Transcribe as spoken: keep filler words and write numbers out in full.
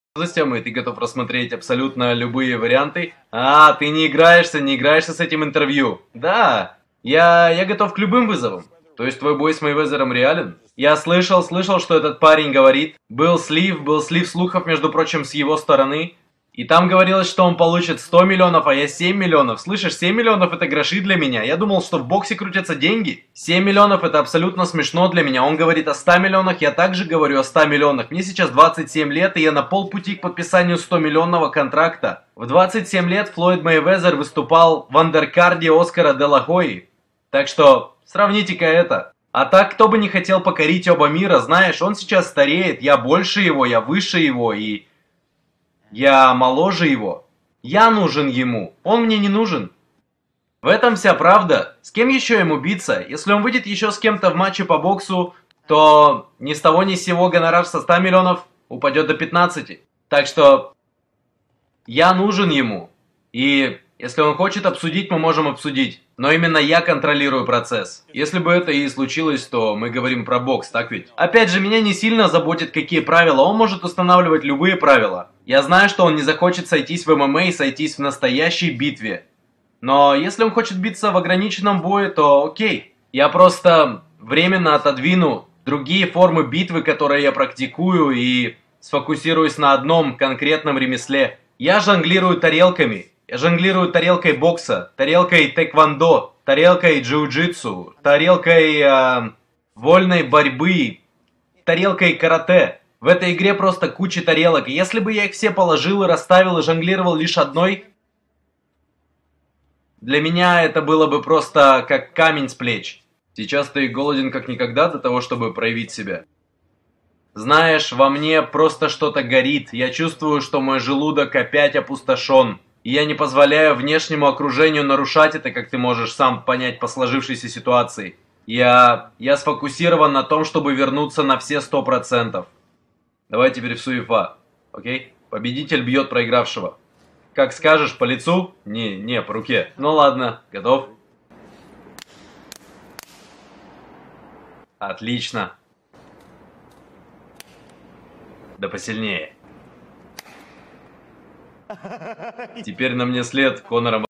возможностям, и ты готов рассмотреть абсолютно любые варианты. А, ты не играешься, не играешься с этим интервью. Да, я, я готов к любым вызовам. То есть твой бой с Мейвезером реален? Я слышал, слышал, что этот парень говорит. Был слив, был слив слухов, между прочим, с его стороны. И там говорилось, что он получит сто миллионов, а я семь миллионов. Слышишь, семь миллионов это гроши для меня. Я думал, что в боксе крутятся деньги. семь миллионов это абсолютно смешно для меня. Он говорит о ста миллионах, я также говорю о ста миллионах. Мне сейчас двадцать семь лет, и я на полпути к подписанию сто миллионного контракта. В двадцать семь лет Флойд Мейвезер выступал в андеркарде Оскара де ла Хойи. Так что, сравните-ка это. А так, кто бы не хотел покорить оба мира, знаешь, он сейчас стареет, я больше его, я выше его, и... Я моложе его. Я нужен ему. Он мне не нужен. В этом вся правда. С кем еще ему биться? Если он выйдет еще с кем-то в матче по боксу, то ни с того ни с сего гонорар со ста миллионов упадет до пятнадцати. Так что я нужен ему. И если он хочет обсудить, мы можем обсудить. Но именно я контролирую процесс. Если бы это и случилось, то мы говорим про бокс, так ведь? Опять же, меня не сильно заботит, какие правила. Он может устанавливать любые правила. Я знаю, что он не захочет сойтись в эм эм а и сойтись в настоящей битве. Но если он хочет биться в ограниченном бое, то окей. Я просто временно отодвину другие формы битвы, которые я практикую, и сфокусируюсь на одном конкретном ремесле. Я жонглирую тарелками. Я жонглирую тарелкой бокса, тарелкой тэквондо, тарелкой джиу-джитсу, тарелкой э, вольной борьбы, тарелкой карате. В этой игре просто куча тарелок. И если бы я их все положил и расставил и жонглировал лишь одной, для меня это было бы просто как камень с плеч. Сейчас ты голоден как никогда до того, чтобы проявить себя. Знаешь, во мне просто что-то горит. Я чувствую, что мой желудок опять опустошен. И я не позволяю внешнему окружению нарушать это, как ты можешь сам понять по сложившейся ситуации. Я... я сфокусирован на том, чтобы вернуться на все сто процентов. Давай теперь в суефа, окей? Победитель бьет проигравшего. Как скажешь, по лицу? Не, не, по руке. Ну ладно, готов? Отлично. Да посильнее. Теперь на мне след Конора